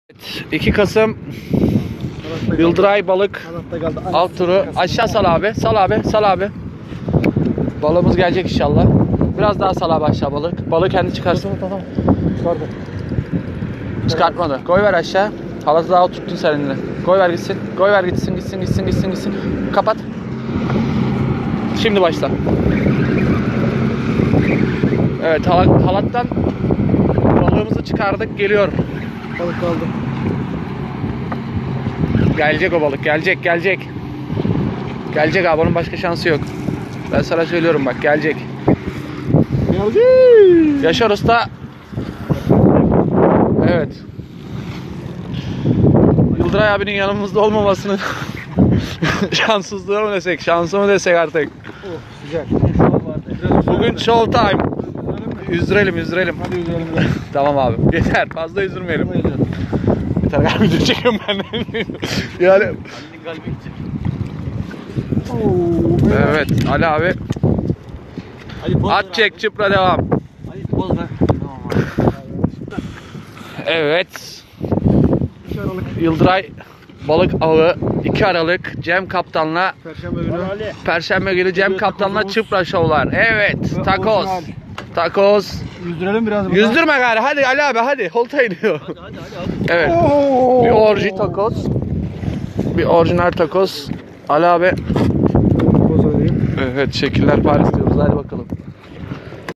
2 Kasım Yıldıray balık alt turu. Aşağı sal abi. Sal abi. Sal abi. Balığımız gelecek inşallah. Biraz daha sal abi aşağı balık. Balık kendi çıkarsın. Tamam. Çıkartmadı. Koy ver aşağı. Halası daha oturttun sen elini. Koy ver gitsin. Koy ver gitsin. Kapat. Şimdi başla. Evet, halattan balığımızı çıkardık, geliyor. Balık kaldı. Gelecek o balık, gelecek. Gelecek abi, onun başka şansı yok. Ben sana söylüyorum bak, gelecek. Geldi. Yaşar Usta. Evet. Yıldıray abinin yanımızda olmamasının şanssızlığı mı desek, şansı mı desek artık. Güzel. Bugün show time. Yüzdürelim. Hadi yüzelim. Tamam abi, yeter, fazla yüzdürmeyelim. Yeter abi, video çekiyorum ben. Yani. Evet Ali abi. At çek, çıpra devam. Evet. Yıldıray balık avı 2 Aralık Cem Kaptan'la Perşembe günü Cem Kaptan'la çıpra şovlar. Evet, takoz. Yüzdürelim biraz. Yüzdürme gari, hadi Ali abi, hadi olta iniyor. Hadi. Evet. Bir orijinal takoz. Bir orijinal takoz. Ali abi. Evet, şekiller Paris diyoruz, hadi bakalım.